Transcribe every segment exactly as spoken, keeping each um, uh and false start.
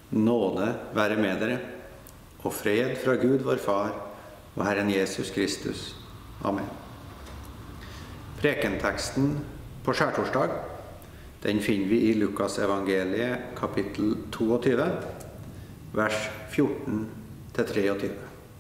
Nåde være med dere, og fred fra Gud vår Far og Herren Jesus Kristus. Amen. Prekenteksten på skjærtorsdag, den finner vi i Lukas evangeliet kapittel toogtyve, vers fjorten til treogtyve.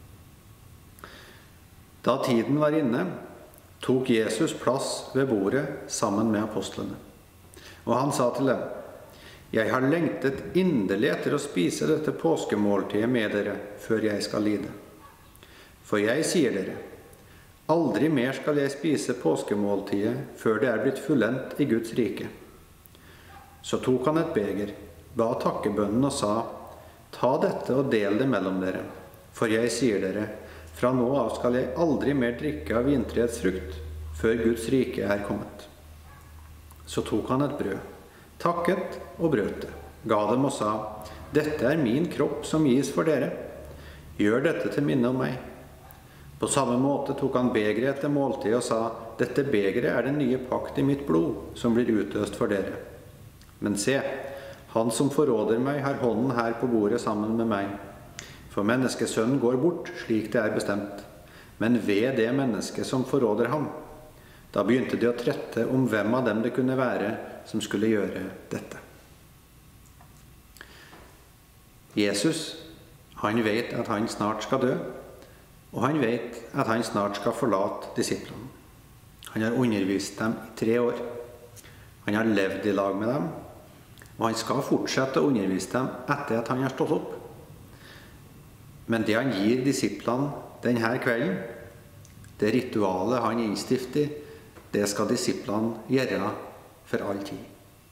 Da tiden var inne, tok Jesus plass ved bordet sammen med apostlene. Og han sa til dem: «Jeg har lengtet inderlig etter å spise dette påskemåltidet med dere før jeg skal lide. For jeg sier dere, aldri mer skal jeg spise påskemåltidet før det er blitt fullendt i Guds rike.» Så tok han et beger, ba takkebønnen og sa: «Ta dette og del det mellom dere, for jeg sier dere, fra nå av skal jeg aldri mer drikke av vintreets frukt, før Guds rike er kommet.» Så tok han et brød, takket og brøt det, ga dem og sa: «Dette er min kropp som gis for dere. Gjør dette til minne om meg.» På samme måte tok han begeret etter måltid og sa: «Dette begeret er den nye pakt i mitt blod, som blir utøst for dere. Men se, han som forråder meg har hånden her på bordet sammen med meg. For menneskesønnen går bort, slik det er bestemt. Men ved det mennesket som forråder ham.» Da begynte de å trette om hvem av dem det kunne være som skulle gjøre dette. Jesus, han vet at han snart skal dø, og han vet at han snart skal forlate disiplene. Han har undervist dem i tre år. Han har levd i lag med dem, og han skal fortsette å undervise dem etter at han har stått opp. Men det han gir disiplene denne kvelden, det ritualet han innstifter, det skal disiplene gjøre for all tid.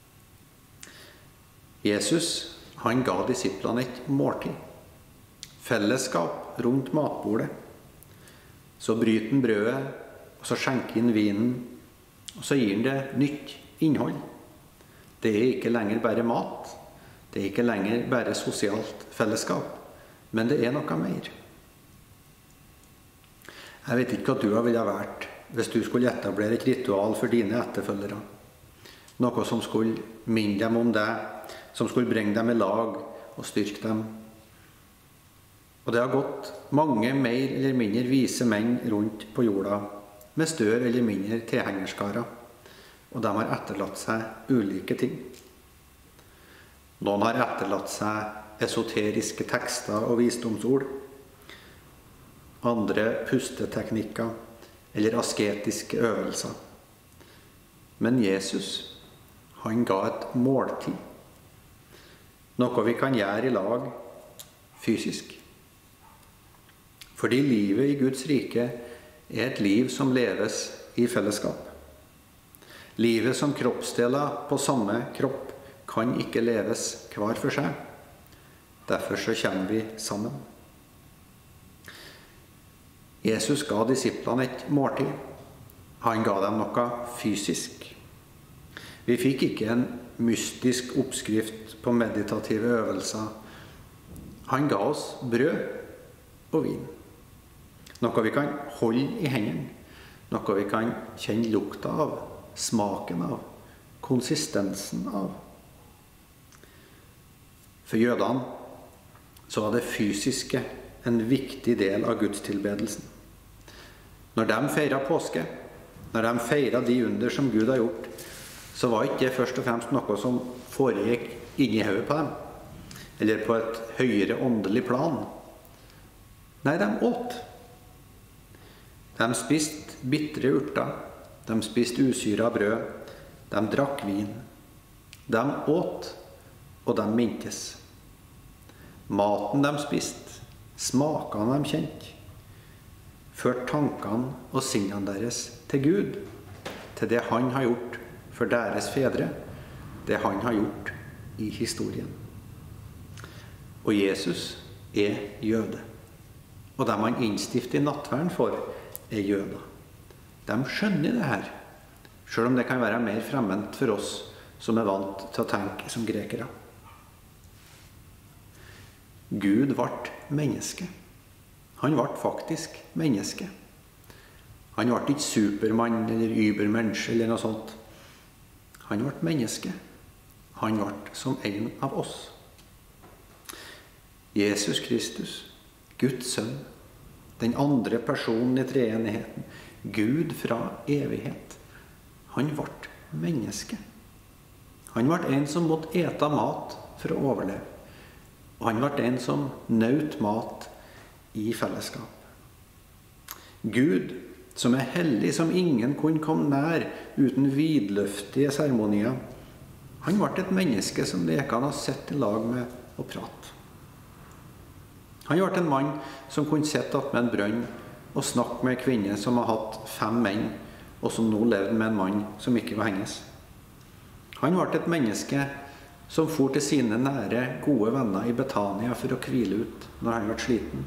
Jesus, han ga disiplene et måltid, fellesskap rundt matbordet. Så bryter han brødet, og så skjenker han vinen, og så gir han det nytt innhold. Det er ikke lenger bare mat, det er ikke lenger bare sosialt fellesskap, men det er noe mer. Jeg vet ikke hva du ville ha vært hvis du skulle etablere et ritual for dine etterfølgere. Noe som skulle minne dem om deg, som skulle bringe dem i lag og styrke dem. Og det har gått mange mer eller mindre vise menn rundt på jorda, med større eller mindre tilhengerskarer, og de har etterlatt seg ulike ting. Noen har etterlatt seg esoteriske tekster og visdomsord, andre pusteteknikker eller asketiske øvelser. Men Jesus, han ga et måltid. Noe vi kan gjøre i lag fysisk. Fordi livet i Guds rike er et liv som leves i fellesskap. Livet som kroppsdeler på samme kropp kan ikke leves hver for seg. Derfor så kommer vi sammen. Jesus ga disiplene et måltid. Han ga dem noe fysisk. Vi fikk ikke en mystisk oppskrift på meditative øvelser. Han ga oss brød og vin. Noe vi kan holde i hendene. Noe vi kan kjenne lukta av, smaken av, konsistensen av. For jødene så var det fysiske en viktig del av gudstilbedelsen. Når de feiret påske, når de feiret de under som Gud har gjort, så var ikke det først og fremst noe som foregikk inni hodet på dem, eller på et høyere åndelig plan. Nei, de åt. De spiste bitre urter, de spiste usyra brød, de drakk vin. De åt, og de mintes. Maten de spiste, smakene de kjente, førte tankene og sinnene deres til Gud, til det han har gjort for deres fedre, det han har gjort i historien. Og Jesus er jøde, og dem han innstifter nattverden for, er jøder. De skjønner det her, selv om det kan være mer fremmed for oss som er vant til å tenke som grekere. Gud ble menneske. Han ble faktisk menneske. Han ble ikke Supermann eller Übermensch eller noe sånt. Han ble menneske. Han ble som en av oss. Jesus Kristus, Guds sønn, den andre personen i treenigheten, Gud fra evighet. Han ble menneske. Han ble en som måtte ete mat for å overleve. Og han ble en som nøt mat i fellesskap. Gud, som er hellig, som ingen kunne komme nær uten vidløftige seremonier, han ble et menneske som det gikk an å sitte i lag med og prate. Han ble en mann som kunne sitte opp med en brønn og snakke med en kvinne som har hatt fem menn, og som nå levde med en mann som ikke var hennes. Han ble et menneske som for til sine nære, gode venner i Betania for å hvile ut når han ble sliten.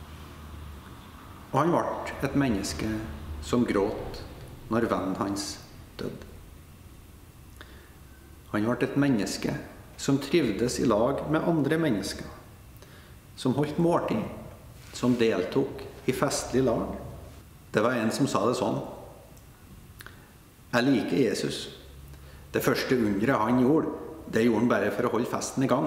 Og han ble et menneske som gråt når vennen hans døde. Han ble et menneske som trivdes i lag med andre mennesker, som holdt måltid, som deltok i festlig lag. Det var en som sa det sånn: jeg liker Jesus. Det første underet han gjorde, det gjorde han bare for å holde festen i gang.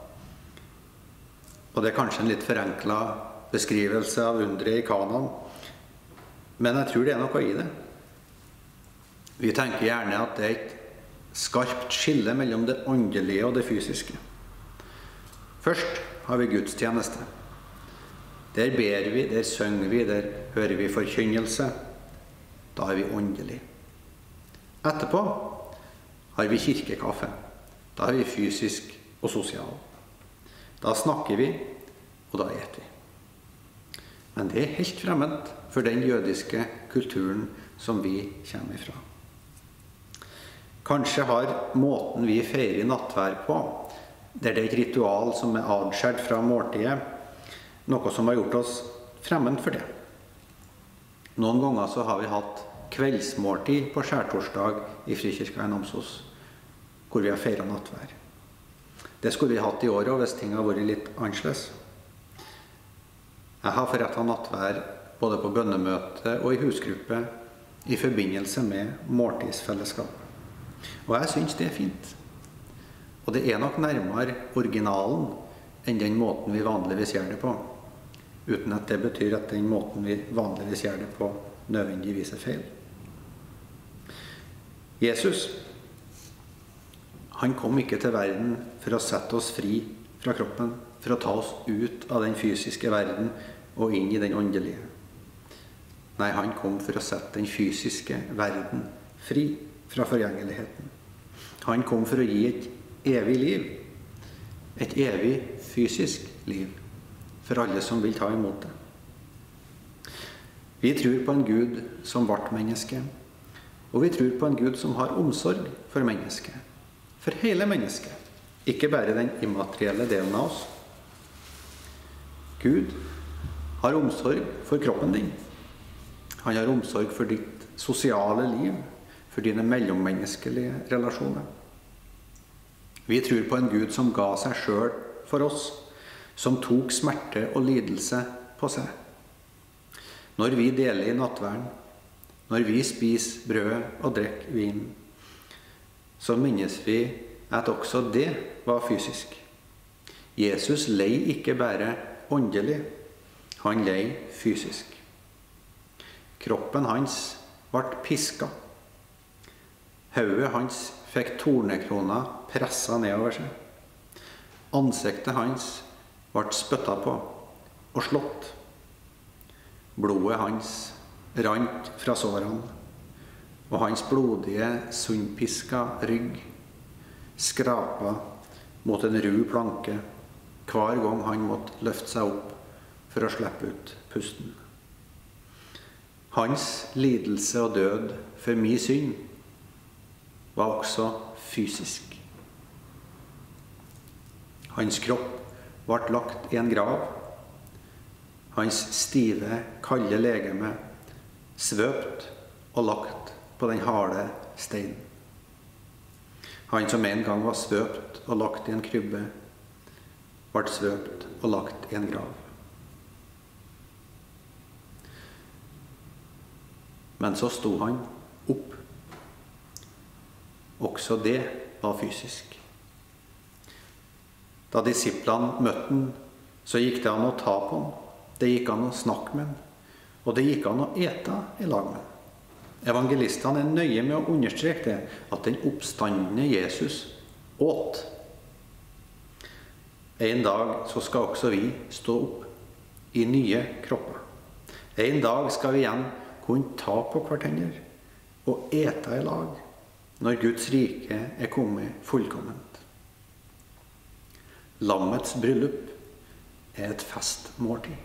Og det er kanskje en litt forenklet beskrivelse av underet i Kanaan, men jeg tror det er noe i det. Vi tenker gjerne at det er et skarpt skille mellom det åndelige og det fysiske. Først har vi gudstjeneste. Der ber vi, der synger vi, der hører vi forkynnelse. Da er vi åndelige. Etterpå har vi kirkekaffe. Da er vi fysisk og sosial. Da snakker vi, og da eter vi. Men det er helt fremmed for den jødiske kulturen som vi kommer ifra. Kanskje har måten vi feirer nattvær på, der det er et ritual som er adskjert fra måltidet, noe som har gjort oss fremmed for det. Noen ganger så har vi hatt kveldsmåltid på skjærtorsdag i Frikirka i Namsos, hvor vi har feiret nattvær. Det skulle vi hatt i år også, hvis ting har vært litt annerledes. Jeg har forrettet nattvær både på bønnemøte og i husgruppe i forbindelse med måltidsfellesskap. Og jeg synes det er fint. Og det er nok nærmere originalen enn den måten vi vanligvis gjør det på, uten at det betyr at den måten vi vanligvis gjør det på nødvendigvis er feil. Jesus, han kom ikke til verden for å sette oss fri fra kroppen, for å ta oss ut av den fysiske verden og inn i den åndelige. Nei, han kom for å sette den fysiske verden fri fra forgjengeligheten. Han kom for å gi et evig liv, et evig fysisk liv, for alle som vil ta imot det. Vi tror på en Gud som ble menneske, og vi tror på en Gud som har omsorg for mennesket, for hele mennesket, ikke bare den immaterielle delen av oss. Gud har omsorg for kroppen din. Han har omsorg for ditt sosiale liv, for dine mellommenneskelige relasjoner. Vi tror på en Gud som ga seg selv for oss, som tok smerte og lidelse på seg. Når vi deler i nattverden, når vi spiser brød og drikker vin, så minnes vi at også det var fysisk. Jesus lei ikke bare åndelig, han lei fysisk. Kroppen hans ble pisket. Hodet hans fikk tornekroner presset nedover seg. Ansiktet hans ble spyttet på og slått. Blodet hans rant fra sårene, og hans blodige, sundpiska rygg skrapa mot en ru planke hver gang han måtte løfte seg opp for å slippe ut pusten. Hans lidelse og død for min synd var også fysisk. Hans kropp ble lagt i en grav. Hans stive, kalde legeme svøpt og lagt på den harde steinen. Han som en gang var svøpt og lagt i en krybbe, ble svøpt og lagt i en grav. Men så sto han opp. Også det var fysisk. Da disiplene møtte han så gikk det an å ta på han, det gikk an å snakke med han, og det gikk an å ete i lag med han. Evangelistene er nøye med å understreke det, at den oppstandende Jesus åt. En dag så skal også vi stå opp i nye kropper. En dag skal vi igjen kunne ta på hverandre og ete i lag, når Guds rike er kommet fullkomment. Lammets bryllup er et festmåltid.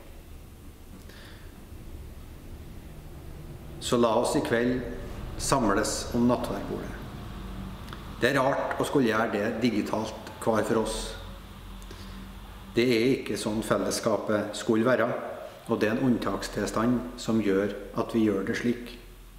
Så la oss i kveld samles om nattverdbordet. Det er rart å skulle gjøre det digitalt hver for oss. Det er ikke sånn fellesskapet skulle være, og det er en unntakstilstand som gjør at vi gjør det slik.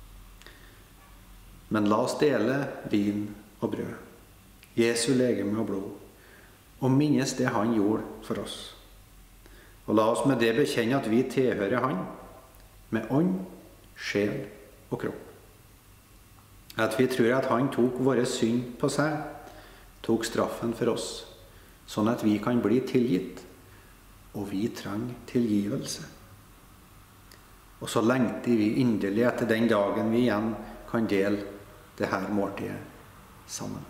Men la oss dele vin og brød, Jesu legeme og blod, og minnes det han gjorde for oss. Og la oss med det bekjenne at vi tilhører han, med ånd, sjel og kropp. At vi tror at han tok våre synd på seg, tok straffen for oss, sånn at vi kan bli tilgitt, og vi trenger tilgivelse. Og så lengter vi inderlig etter den dagen vi igjen kan dele det her måltidet sammen.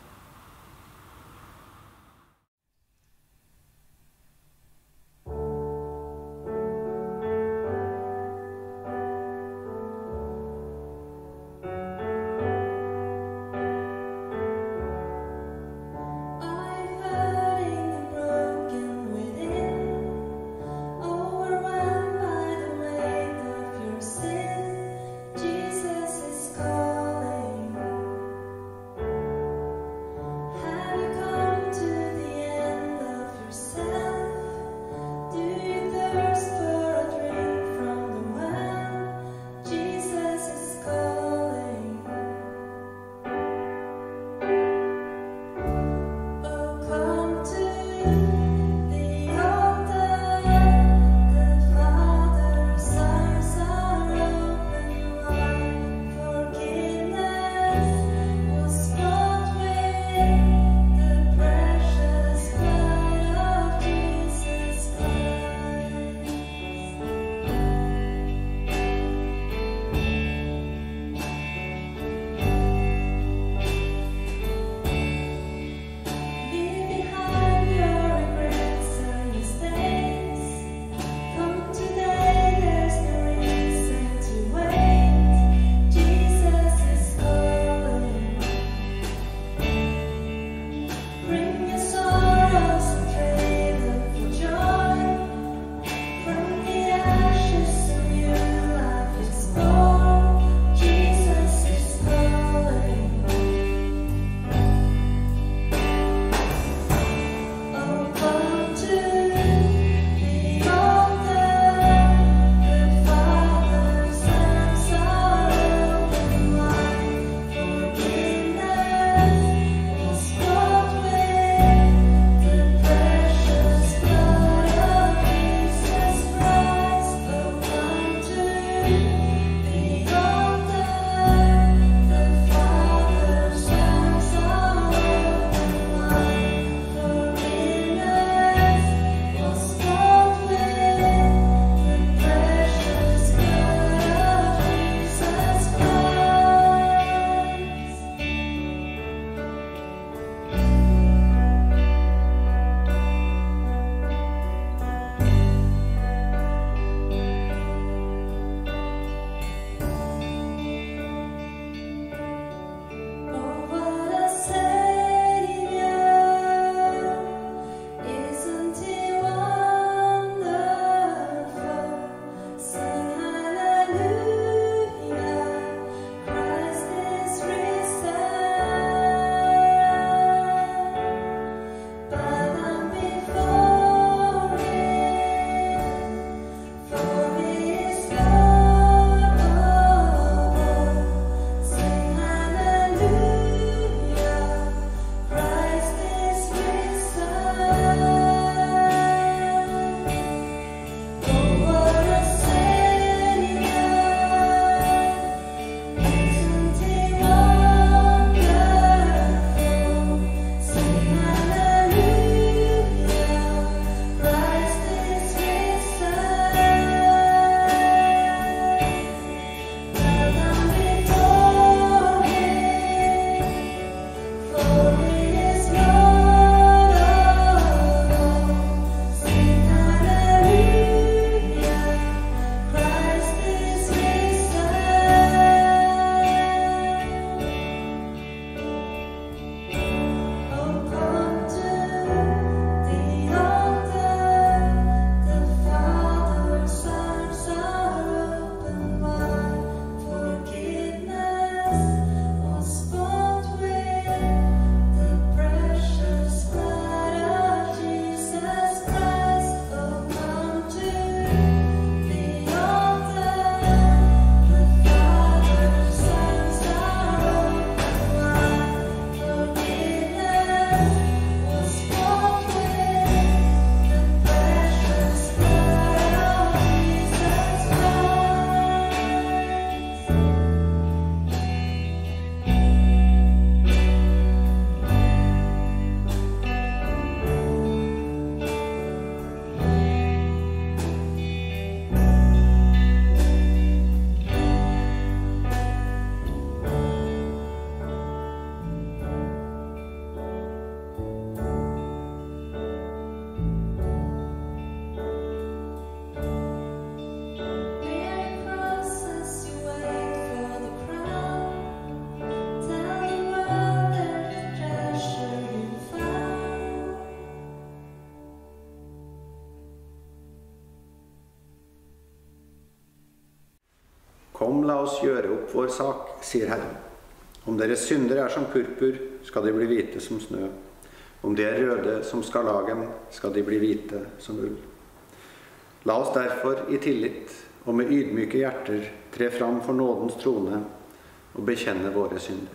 Kom, la oss gjøre opp vår sak, sier Herren. Om deres synder er som purpur, skal de bli hvite som snø. Om de er røde som skarlagen, skal de bli hvite som ull. La oss derfor i tillit og med ydmyke hjerter tre fram for nådens trone og bekjenne våre synder.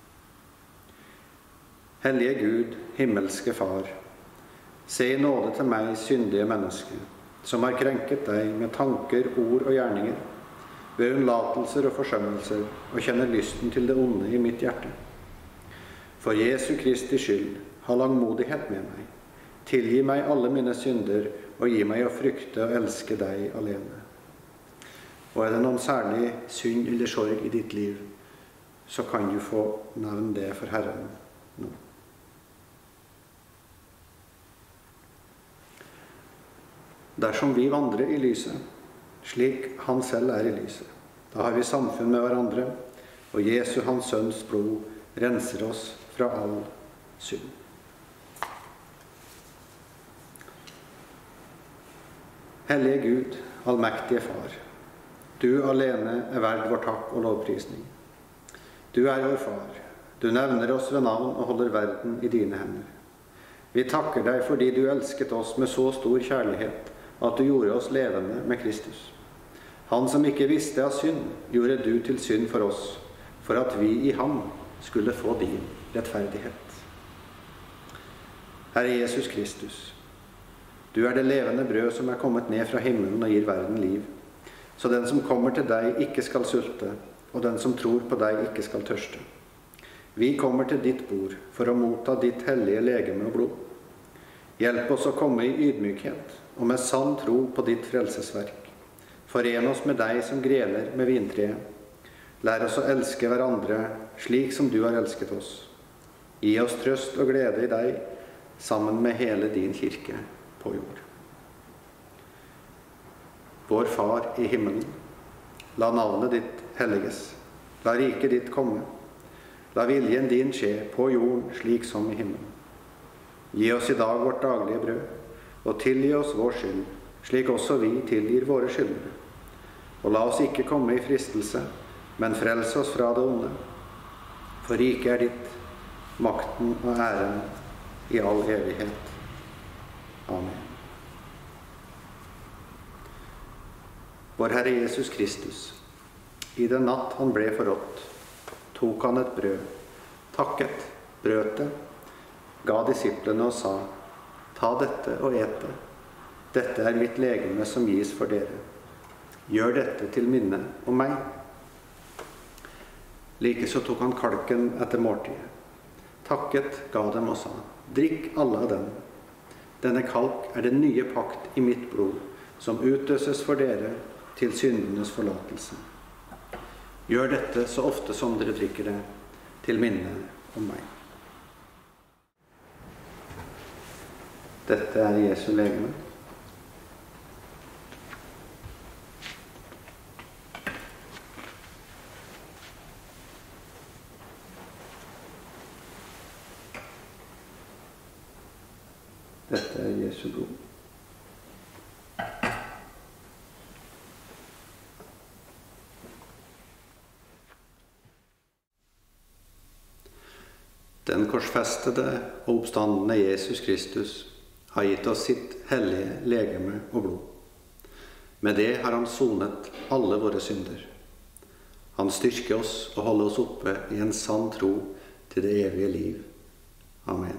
Hellige Gud, himmelske Far, se i nåde til meg, syndige menneske, som har krenket deg med tanker, ord og gjerninger, ved unnlatelser og forsømmelser, og kjenner lysten til det onde i mitt hjerte. For Jesu Kristi skyld, ha langmodighet med meg. Tilgi meg alle mine synder, og gi meg å frykte og elske deg alene. Og er det noen særlig synd eller sorg i ditt liv, så kan du få nevne det for Herren nå. Dersom vi vandrer i lyset, slik han selv er i lyset, da har vi samfunn med hverandre, og Jesu, hans sønns blod, renser oss fra all synd. Hellige Gud, allmektige Far, du alene er verd vår takk og lovprisning. Du er vår Far, du nevner oss ved navn og holder verden i dine hender. Vi takker deg fordi du elsket oss med så stor kjærlighet, at du gjorde oss levende med Kristus. Han som ikke visste av synd, gjorde du til synd for oss, for at vi i ham skulle få din rettferdighet. Herre Jesus Kristus, du er det levende brød som er kommet ned fra himmelen og gir verden liv, så den som kommer til deg ikke skal sulte, og den som tror på deg ikke skal tørste. Vi kommer til ditt bord for å motta ditt hellige legeme og blod. Hjelp oss å komme i ydmykhet og med sann tro på ditt frelsesverk. Foren oss med deg som grener med vintreet. Lær oss å elske hverandre slik som du har elsket oss. Gi oss trøst og glede i deg, sammen med hele din kirke på jord. Vår Far i himmelen, la navnet ditt helliges. La riket ditt komme. La viljen din skje på jorden slik som i himmelen. Gi oss i dag vårt daglige brød, og tilgi oss vår skyld, slik også vi tilgir våre skyldere. Og la oss ikke komme i fristelse, men frels oss fra det onde. For riket er ditt, makten og æren i all evighet. Amen. Vår Herre Jesus Kristus, i den natt han ble forrådt, tok han et brød, takket, brøt det, ga disiplene og sa: ta dette og et det. Dette er mitt legeme som gis for dere. Gjør dette til minne om meg. Likeså tok han kalken etter måltidet, takket, ga dem og sa: drikk alle av den. Denne kalk er den nye pakt i mitt blod, som utøses for dere til syndenes forlatelse. Gjør dette så ofte som dere drikker det, til minne om meg. Dette er Jesu legeme. Dette er Jesu blod. Den korsfestede og oppstandende Jesus Kristus har gitt oss sitt hellige legeme og blod. Med det har han sonet alle våre synder. Han styrker oss og holder oss oppe i en sann tro til det evige liv. Amen.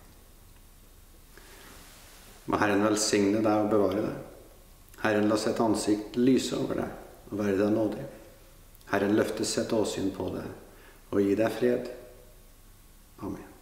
Må Herren velsigne deg og bevare deg. Herren la sitt ansikt lyse over deg og være deg nådig. Herren løfte sitt åsyn på deg og gi deg fred. Amen.